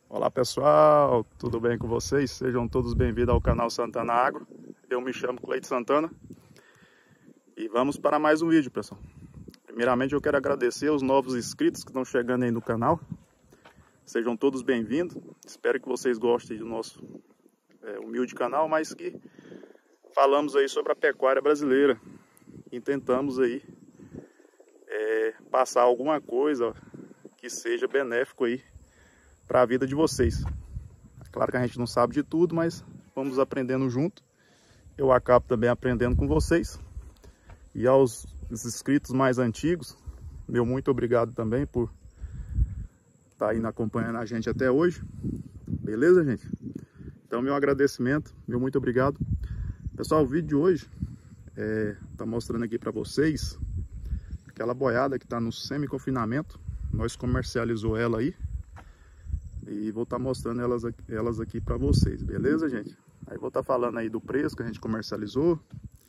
Olá pessoal, tudo bem com vocês? Sejam todos bem-vindos ao canal Santana Agro. Eu me chamo Cleito Santana e vamos para mais um vídeo, pessoal. Primeiramente eu quero agradecer aos novos inscritos que estão chegando aí no canal. Sejam todos bem-vindos. Espero que vocês gostem do nosso humilde canal, mas que falamos aí sobre a pecuária brasileira e tentamos aí passar alguma coisa que seja benéfico aí para a vida de vocês. É claro que a gente não sabe de tudo, mas vamos aprendendo junto. Eu acabo também aprendendo com vocês. E aos inscritos mais antigos, meu muito obrigado também por estar aí acompanhando a gente até hoje. Beleza, gente? Então, meu agradecimento, meu muito obrigado. Pessoal, o vídeo de hoje tá mostrando aqui para vocês aquela boiada que está no semi-confinamento. Nós comercializou ela aí. E vou estar mostrando elas aqui para vocês, beleza, gente? Aí vou estar falando aí do preço que a gente comercializou,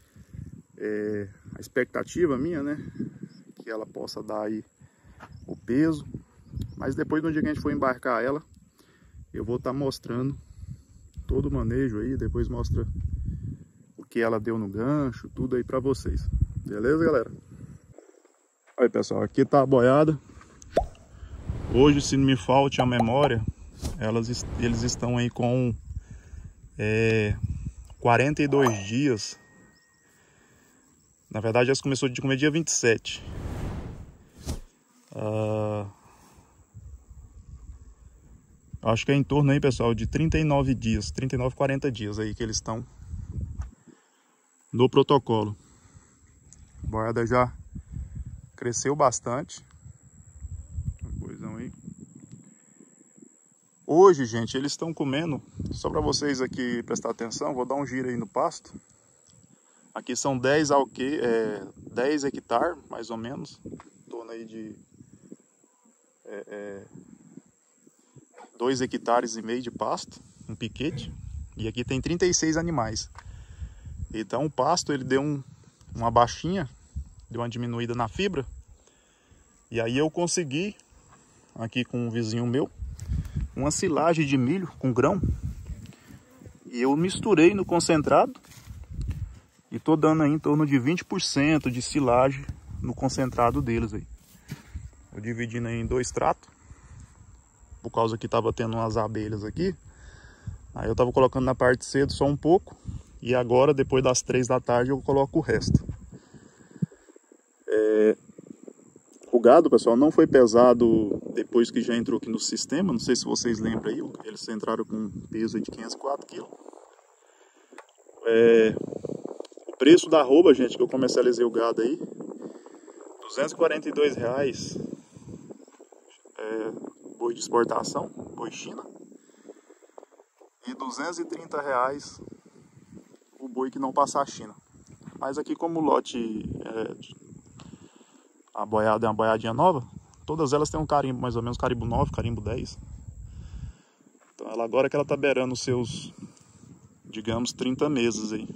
a expectativa minha, né? Que ela possa dar aí o peso. Mas depois, no dia que a gente for embarcar ela, eu vou estar mostrando todo o manejo aí. Depois mostra o que ela deu no gancho, tudo aí para vocês. Beleza, galera? Aí, pessoal, aqui tá a boiada. Hoje, se não me falte a memória, eles estão aí com 42 dias. Na verdade, elas começou de comer dia 27. Acho que é em torno aí, pessoal, de 39 dias, 39, 40 dias aí que eles estão no protocolo. A boiada já cresceu bastante. Aí. Hoje, gente, eles estão comendo, só para vocês aqui prestar atenção, vou dar um giro aí no pasto. Aqui são 10 hectares, mais ou menos, em torno aí de 2,5 hectares de pasto, um piquete, e aqui tem 36 animais. Então o pasto ele deu uma baixinha, deu uma diminuída na fibra, e aí eu consegui aqui com um vizinho meu uma silagem de milho com grão, e eu misturei no concentrado e tô dando aí em torno de 20% de silagem no concentrado deles aí. Eu dividindo aí em 2 tratos, por causa que tava tendo umas abelhas aqui. Aí eu tava colocando na parte cedo só um pouco, e agora depois das 3 da tarde eu coloco o resto. O gado, pessoal, não foi pesado depois que já entrou aqui no sistema. Não sei se vocês lembram aí, eles entraram com um peso de 504 kg. O preço da arroba, gente, que eu comercializei o gado aí, R$242. Boi de exportação, boi China. E R$230 o boi que não passa a China. Mas aqui, como o lote a boiada é uma boiadinha nova, todas elas têm um carimbo, mais ou menos carimbo 9, carimbo 10. Então ela, agora que ela tá beirando os seus, digamos, 30 meses aí.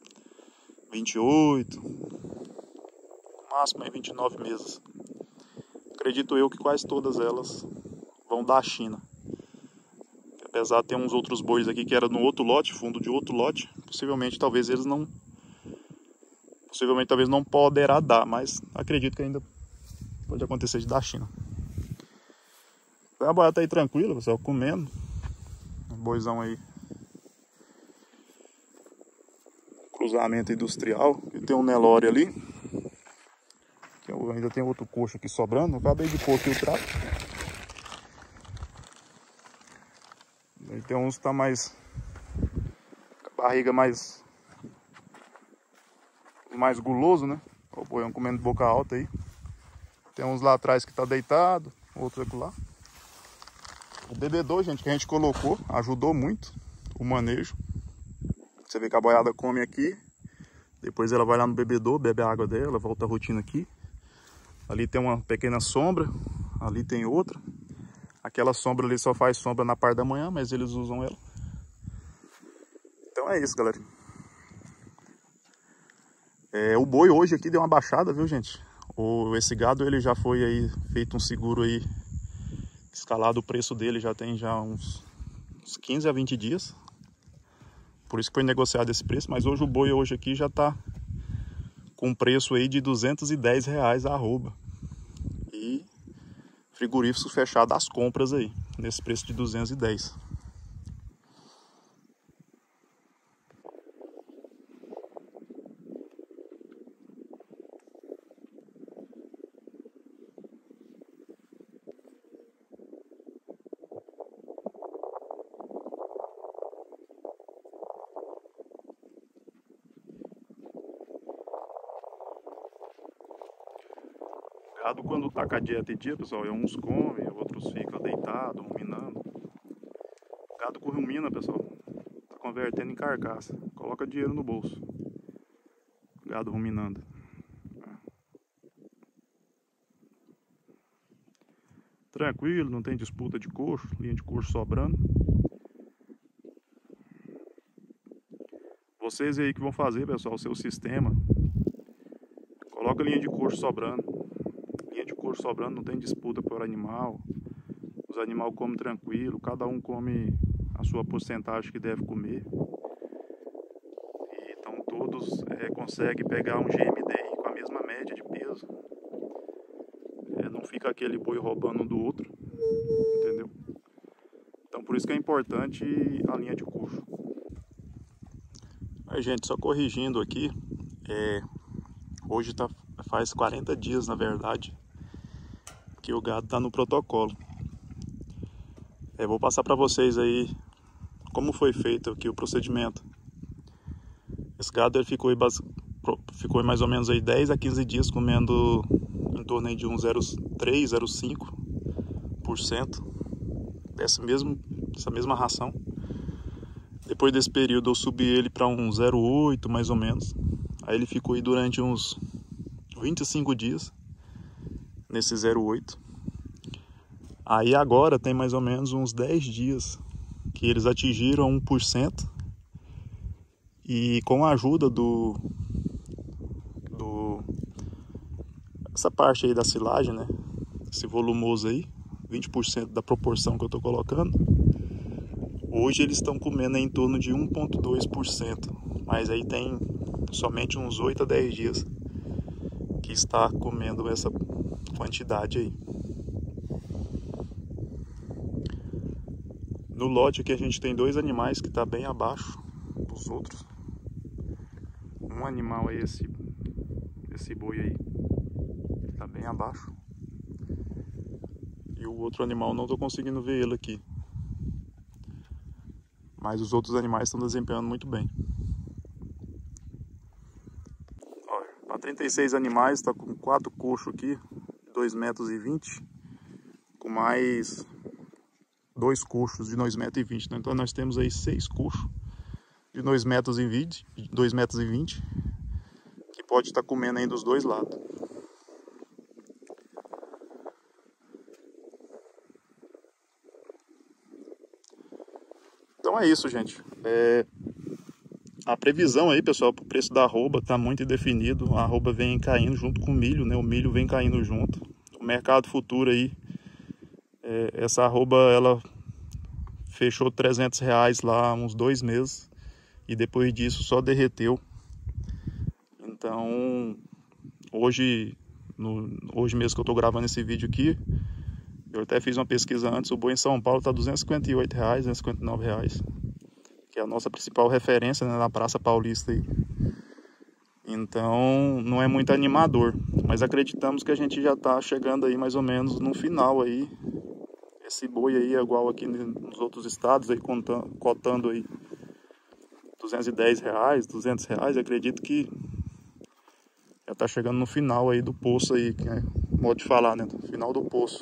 28, no máximo aí 29 meses. Acredito eu que quase todas elas vão da China. Apesar de ter uns outros bois aqui que era no outro lote, fundo de outro lote, possivelmente talvez não poderá dar, mas acredito que ainda pode acontecer de dar China. A boiada tá aí tranquila, pessoal, comendo. Um boizão aí. Cruzamento industrial. E tem um Nelore ali. Que eu ainda tenho outro coxo aqui sobrando. Eu acabei de pôr aqui o trato. E tem uns que tá mais... com a barriga mais guloso, né? O boião comendo boca alta aí. Tem uns lá atrás que tá deitado, outro aqui lá. O bebedor, gente, que a gente colocou, ajudou muito o manejo. Você vê que a boiada come aqui, depois ela vai lá no bebedor, bebe a água dela, volta a rotina aqui. Ali tem uma pequena sombra, ali tem outra. Aquela sombra ali só faz sombra na parte da manhã, mas eles usam ela. Então é isso, galera. O boi hoje aqui deu uma baixada, viu, gente? Esse gado ele já foi aí feito um seguro aí escalado o preço dele já tem uns 15 a 20 dias. Por isso que foi negociado esse preço, mas hoje o boi hoje aqui já tá com preço aí de R$210 a arroba. E frigoríficos fechados às compras aí, nesse preço de 210. Gado quando tá com a dieta em dia, pessoal, uns comem, outros ficam deitados, ruminando. Gado com rumina, pessoal, tá convertendo em carcaça. Coloca dinheiro no bolso. Gado ruminando. Tranquilo, não tem disputa de coxo, linha de coxo sobrando. Vocês aí que vão fazer, pessoal, o seu sistema. Coloca linha de coxo sobrando. Linha de coxo sobrando, não tem disputa por animal. Os animais comem tranquilo, cada um come a sua porcentagem que deve comer. E então todos conseguem pegar um GMDI com a mesma média de peso. Não fica aquele boi roubando um do outro, entendeu? Então por isso que é importante a linha de coxo. Aí, gente, só corrigindo aqui, hoje faz 40 dias, na verdade, que o gado está no protocolo. Vou passar para vocês aí como foi feito aqui o procedimento. Esse gado ele ficou mais ou menos aí 10 a 15 dias comendo em torno aí de um 0,3, 0,5% dessa mesma ração. Depois desse período eu subi ele para um 0,8 mais ou menos. Aí ele ficou aí durante uns 25 dias nesse 0,8. Aí agora tem mais ou menos uns 10 dias que eles atingiram 1%. E com a ajuda essa parte aí da silagem, né? Esse volumoso aí, 20% da proporção que eu tô colocando. Hoje eles estão comendo em torno de 1,2%, mas aí tem somente uns 8 a 10 dias que está comendo essa quantidade aí. No lote aqui a gente tem 2 animais que está bem abaixo dos outros. Um animal é esse boi aí, está bem abaixo. E o outro animal não estou conseguindo ver ele aqui. Mas os outros animais estão desempenhando muito bem. Para 36 animais, está com 4 coxos aqui, 2,20 metros, com mais 2 coxos de 2,20 metros. Então nós temos aí 6 coxos de 2,20 metros, que pode estar comendo aí dos dois lados. Então é isso, gente. A previsão aí, pessoal, para o preço da arroba está muito indefinido. A arroba vem caindo junto com o milho, né? O milho vem caindo junto. O mercado futuro aí, essa arroba, ela fechou R$300 lá há uns 2 meses. E depois disso só derreteu. Então, hoje mesmo que eu estou gravando esse vídeo aqui, eu até fiz uma pesquisa antes, o boi em São Paulo está R$258, R$259, que é a nossa principal referência, né, na Praça Paulista aí. Então, não é muito animador, mas acreditamos que a gente já está chegando aí mais ou menos no final aí. Esse boi aí é igual aqui nos outros estados, aí cotando aí R$210, R$200, acredito que já está chegando no final aí do poço aí, que é modo de falar, né, no final do poço.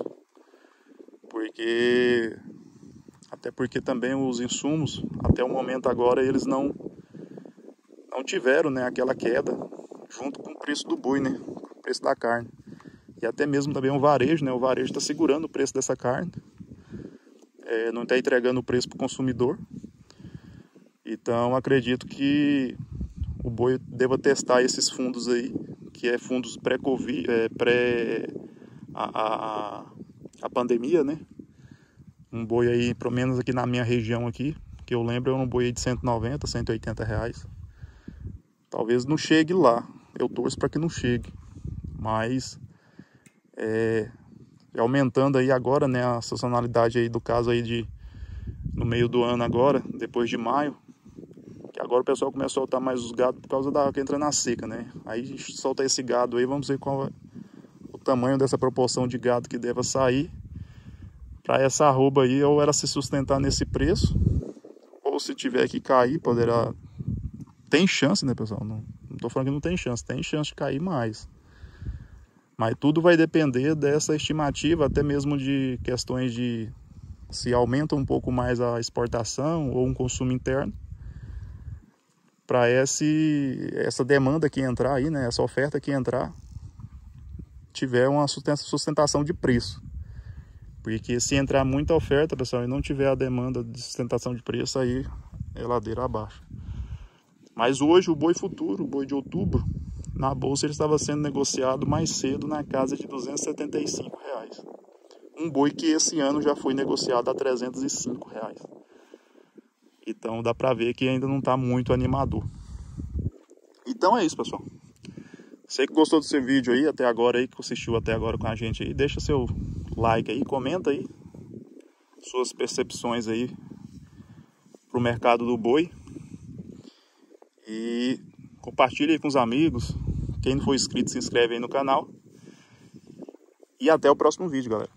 Até porque também os insumos, até o momento agora, eles não tiveram, né, aquela queda junto com o preço do boi, né, o preço da carne. E até mesmo também o varejo, né, o varejo está segurando o preço dessa carne, não está entregando o preço para o consumidor. Então acredito que o boi deva testar esses fundos aí, que é fundos pré-Covid, a pandemia, né? Um boi aí, pelo menos aqui na minha região aqui, que eu lembro, é um boi aí de 190, 180 reais. Talvez não chegue lá, eu torço para que não chegue, mas aumentando aí agora, né, a sazonalidade aí do caso aí no meio do ano agora, depois de maio, que agora o pessoal começa a soltar mais os gados por causa da que entra na seca, né? Aí a gente solta esse gado aí, vamos ver qual é o tamanho dessa proporção de gado que deva sair para essa arroba aí, ou ela se sustentar nesse preço, ou se tiver que cair, poderá... Tem chance, né, pessoal? Não tô falando que não tem chance de cair mais. Mas tudo vai depender dessa estimativa, até mesmo de questões de se aumenta um pouco mais a exportação ou um consumo interno, para essa demanda que entrar aí, né, essa oferta que entrar, tiver uma sustentação de preço. Porque se entrar muita oferta, pessoal, e não tiver a demanda de sustentação de preço, aí é ladeira abaixo. Mas hoje o boi futuro, o boi de outubro, na bolsa ele estava sendo negociado mais cedo na casa de R$275. Um boi que esse ano já foi negociado a R$305. Então dá pra ver que ainda não tá muito animador. Então é isso, pessoal. Você que gostou desse vídeo aí até agora, aí, que assistiu até agora com a gente aí, deixa seu like aí, comenta aí suas percepções aí pro mercado do boi. E compartilha aí com os amigos. Quem não for inscrito, se inscreve aí no canal. E até o próximo vídeo, galera.